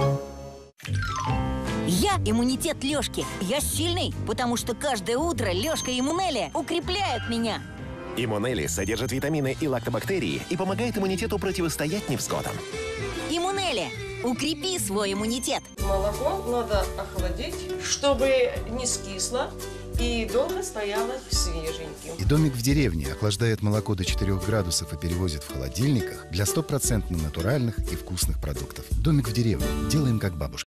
Я иммунитет Лёшки. Я сильный, потому что каждое утро Лёшка и Иммунелия укрепляют меня. Иммунели содержит витамины и лактобактерии и помогает иммунитету противостоять невзгодам. Иммунелия, укрепи свой иммунитет. Молоко надо охладить, чтобы не скисло и долго стояло свеженьким. И домик в деревне охлаждает молоко до 4 градусов и перевозит в холодильниках для 100% натуральных и вкусных продуктов. Домик в деревне. Делаем как бабушка.